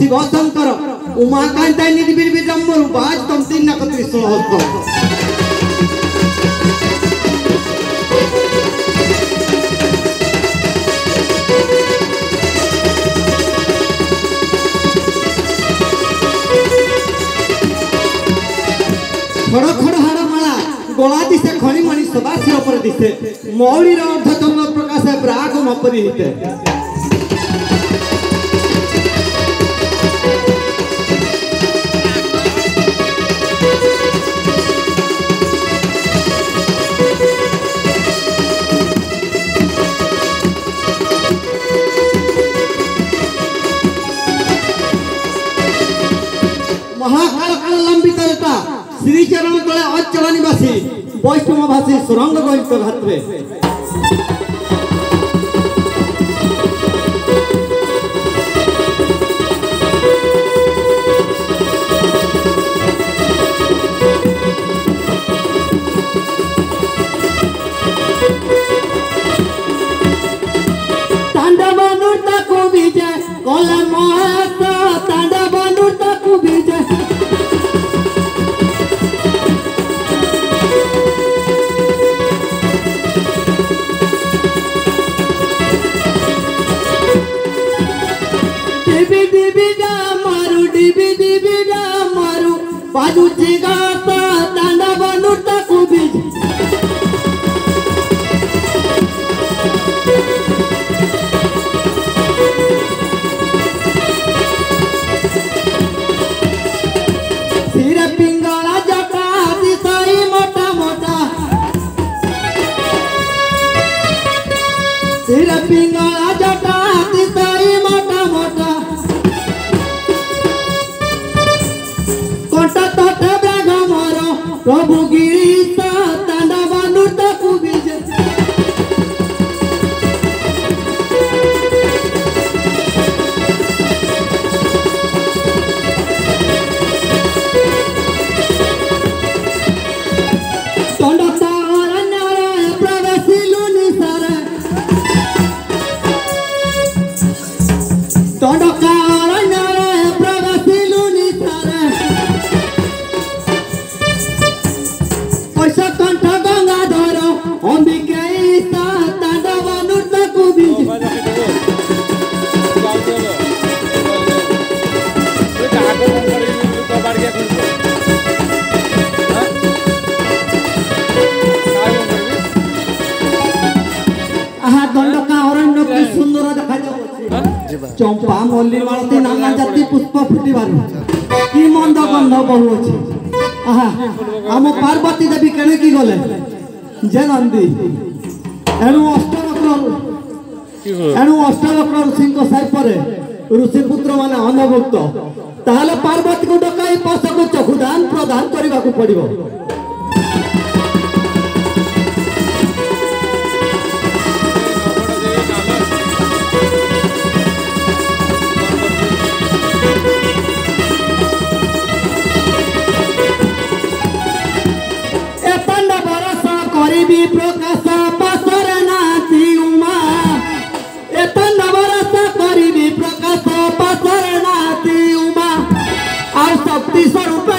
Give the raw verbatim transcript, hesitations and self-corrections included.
शिव शंकर उमाकांत निधि विडम्बर बाज तम तीन नकत्री सोहत खड़ खड़ हाड़ माला गला दिसे खणी मणि सदा सिर पर दिसे मौलीर अर्धचंद्र प्रकाश प्राग मपरी हिते महाकाल काल लंबित श्री चरण तले अचल निवासी वैष्णव भाषी सुरंग गणित घात्रे प्रभु गिरीशा तांडवा नृत्य कुबीज तंडता अरण्य प्रवेशिलु निसारे तंडका अरण्य प्रवेशिलु निसारे कंठ गंगाधर अंबिके तांडव नृत्य कुबीज दंडका अरण्य की सुंदर देखा चंपा मल्ली मालती नाना जाति पुष्प फुटबार कि मंद गंध बहु अच्छी आम पार्वती देवी केने की गले जे नंदी एणु अष्टवक्र एणु अष्टवक्र ऋषि साई पर ऋषि पुत्र माने अनभुक्त ताहले पार्वती को डकाई पश को चक्षुदान प्रदान करने को पड़ो प्रकाश पासर नाती उमा एतन बरस करी प्रकाश पासर नाती उमा और शक्ति स्वरूप